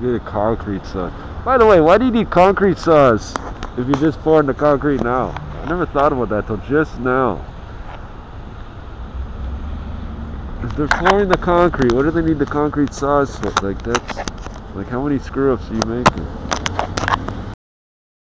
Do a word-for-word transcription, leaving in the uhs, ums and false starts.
You need a concrete saw. By the way, why do you need concrete saws if you're just pouring the concrete now? I never thought about that till just now. If they're pouring the concrete, what do they need the concrete saws for? Like that's like how many screw ups are you making?